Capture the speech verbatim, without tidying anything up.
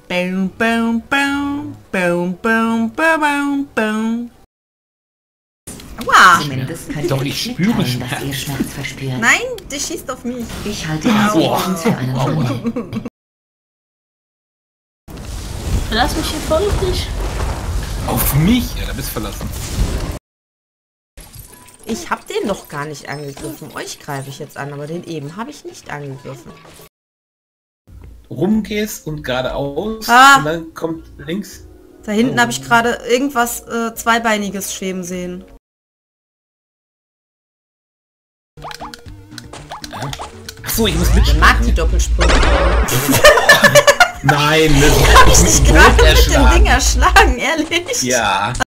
Bum, bum, bum, bum, bum, bum, bum. Aua! Zumindest könnt Doch, ihr ich nicht spüre mitteilen, dass Schmerz. ihr Schmerz verspürt. Nein, der schießt auf mich. Ich halte das Aua. höchstens für einen Aua. Tod. Verlass mich hier voll auf dich. Auf mich? Ja, da bist du verlassen. Ich hab den noch gar nicht angegriffen. Euch greife ich jetzt an, aber den eben habe ich nicht angegriffen. Rumgehst und geradeaus Ah. und dann kommt links. Da hinten habe ich gerade irgendwas äh, Zweibeiniges schweben sehen. Achso, ich muss Ich mitspielen. mag die Doppelsprünge. Nein, das Hab ich dich Boot gerade mit dem erschlagen. Ding erschlagen, ehrlich? Ja.